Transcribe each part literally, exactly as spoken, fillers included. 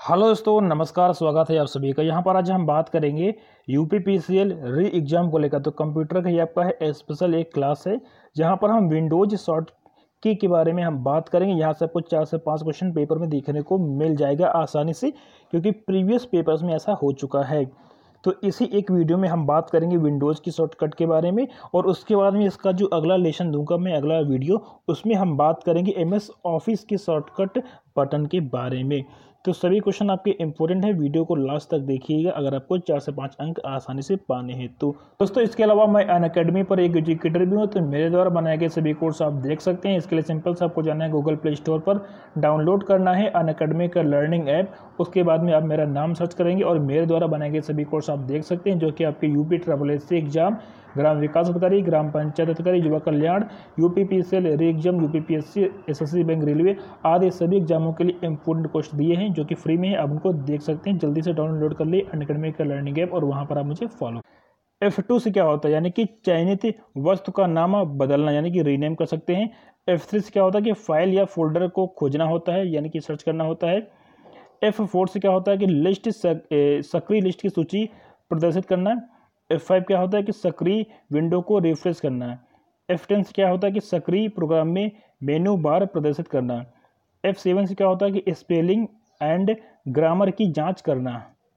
Hello दोस्तों, नमस्कार। स्वागत है आप सभी का। यहाँ पर आज हम बात करेंगे यूपीपीसीएल री एग्ज़ाम को लेकर। तो कंप्यूटर का ये आपका है स्पेशल एक क्लास है जहाँ पर हम विंडोज शॉर्ट की के बारे में हम बात करेंगे। यहाँ से आपको चार से पाँच क्वेश्चन पेपर में देखने को मिल जाएगा आसानी से, क्योंकि प्रीवियस पेपर्स में ऐसा हो चुका है। तो इसी एक वीडियो में हम बात करेंगे विंडोज़ की शॉर्टकट के बारे में, और उसके बाद में इसका जो अगला लेसन दूंगा मैं, अगला वीडियो, उसमें हम बात करेंगे एमएस ऑफिस की शॉर्टकट बटन के बारे में। तो सभी क्वेश्चन आपके इंपॉर्टेंट है, वीडियो को लास्ट तक देखिएगा अगर आपको चार से पाँच अंक आसानी से पाने हैं तो। दोस्तों, इसके अलावा मैं अनअकैडमी पर एक एजुकेटर भी हूँ, तो मेरे द्वारा बनाए गए सभी कोर्स आप देख सकते हैं। इसके लिए सिंपल से आपको जाना है गूगल प्ले स्टोर पर, डाउनलोड करना है अनअकैडमी का लर्निंग ऐप। उसके बाद में आप मेरा नाम सर्च करेंगे और मेरे द्वारा बनाए गए सभी कोर्स आप देख सकते हैं, जो कि आपके UP triple S C exam, ग्राम विकास अधिकारी, ग्राम पंचायत अधिकारी, युवा कल्याण, UPPCL re exam, UPPSC, SSC bank, railway आदि सभी एग्जामों के लिए इंपॉर्टेंट कोर्स दिए हैं, जो कि फ्री में है। आप उनको देख सकते हैं। जल्दी से डाउनलोड कर लिए अनअकैडमी का लर्निंग ऐप और वहाँ पर आप मुझे फॉलो। एफ टू से क्या होता है, यानी कि चयनित वस्तु का नाम बदलना, यानी कि रीनेम कर सकते हैं। एफ थ्री से क्या होता है कि फाइल या फोल्डर को खोजना होता है, यानी कि सर्च करना होता है। एफ फोर से क्या होता है कि लिस्ट सक्रिय लिस्ट की सूची प्रदर्शित करना। एफ फाइव क्या होता है कि सक्रिय विंडो को रिफ्रेश करना। एफ टेन से क्या होता है कि सक्रिय प्रोग्राम में मेनू बार प्रदर्शित करना। एफ सेवन से क्या होता है कि स्पेलिंग एंड ग्रामर की जांच करना।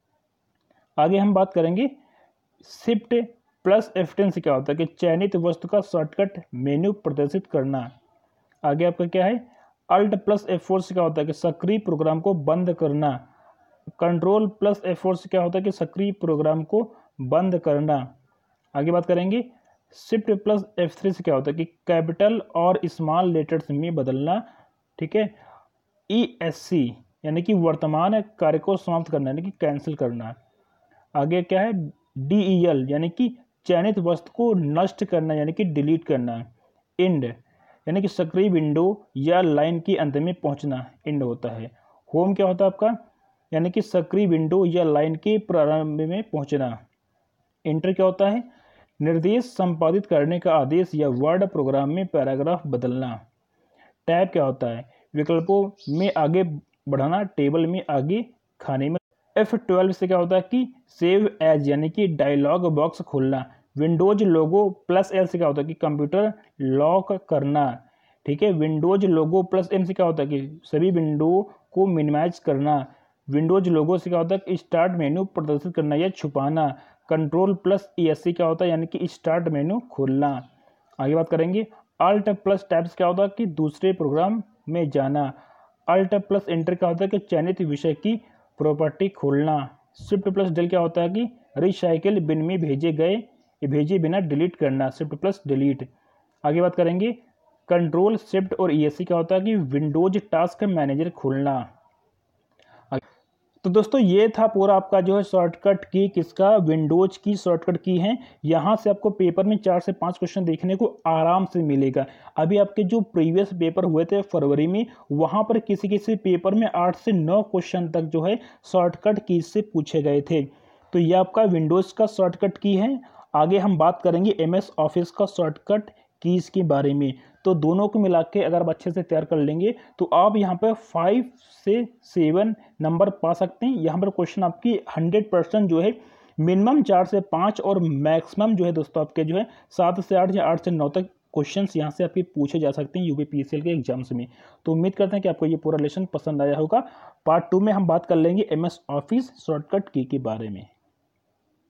आगे हम बात करेंगे शिफ्ट प्लस एफ टेन से क्या होता है कि चयनित वस्तु का शॉर्टकट मेन्यू प्रदर्शित करना। आगे आपका क्या है, अल्ट प्लस एफ फोर से क्या होता है कि सक्रिय प्रोग्राम को बंद करना। कंट्रोल प्लस एफ फोर से क्या होता है कि सक्रिय प्रोग्राम को बंद करना। आगे बात करेंगे शिफ्ट प्लस एफ थ्री से क्या होता है कि कैपिटल और स्मॉल लेटर्स में बदलना। ठीक है। ई एस सी यानी कि वर्तमान कार्य को समाप्त करना, यानी कि कैंसिल करना। आगे क्या है, डी ई एल यानी कि चयनित वस्तु को नष्ट करना, यानी कि डिलीट करना। इंड यानी कि सक्रिय विंडो या लाइन के अंत में पहुंचना, इंड होता है। होम क्या होता है आपका, यानी कि सक्रिय विंडो या लाइन के प्रारंभ में पहुंचना। इंटर क्या होता है, निर्देश संपादित करने का आदेश या वर्ड प्रोग्राम में पैराग्राफ बदलना। टैब क्या होता है, विकल्पों में आगे बढ़ाना, टेबल में आगे खाने में। एफ ट्वेल्व से क्या होता है कि सेव एज, यानी कि डायलॉग बॉक्स खोलना। विंडोज लोगो प्लस एल से क्या होता है कि कंप्यूटर लॉक करना। ठीक है। विंडोज लोगो प्लस एम से क्या होता है कि सभी विंडो को मिनिमाइज करना। विंडोज लोगो से क्या होता है कि स्टार्ट मेन्यू प्रदर्शित करना या छुपाना। Control plus E S C क्या होता है, यानी कि स्टार्ट मेन्यू खोलना। आगे बात करेंगे अल्ट प्लस टैब्स क्या होता है कि दूसरे प्रोग्राम में जाना। अल्ट प्लस एंटर क्या होता है कि चयनित विषय की प्रॉपर्टी खोलना। शिफ्ट प्लस डेल क्या होता है कि रिसाइकिल बिन में भेजे गए भेजे बिना डिलीट करना, शिफ्ट प्लस डिलीट। आगे बात करेंगे कंट्रोल शिफ्ट और ई एस सी क्या होता है कि विंडोज टास्क मैनेजर खोलना। तो दोस्तों, ये था पूरा आपका जो है शॉर्टकट की, किसका, विंडोज की शॉर्टकट की है। यहाँ से आपको पेपर में चार से पांच क्वेश्चन देखने को आराम से मिलेगा। अभी आपके जो प्रीवियस पेपर हुए थे फरवरी में, वहाँ पर किसी किसी पेपर में आठ से नौ क्वेश्चन तक जो है शॉर्टकट की से पूछे गए थे। तो ये आपका विंडोज का शॉर्टकट की है। आगे हम बात करेंगे एम एस ऑफिस का शॉर्टकट कीज़ के बारे में। तो दोनों को मिला के अगर आप अच्छे से तैयार कर लेंगे तो आप यहाँ पर फाइव से सेवन नंबर पा सकते हैं। यहाँ पर क्वेश्चन आपकी हंड्रेड परसेंट जो है मिनिमम चार से पाँच और मैक्सिमम जो है दोस्तों आपके जो है सात से आठ या आठ से नौ तक क्वेश्चंस यहाँ से आपके पूछे जा सकते हैं यूपीपीसीएल के एग्जाम्स में। तो उम्मीद करते हैं कि आपको ये पूरा लेसन पसंद आया होगा। पार्ट टू में हम बात कर लेंगे एम एस ऑफिस शॉर्टकट की के बारे में।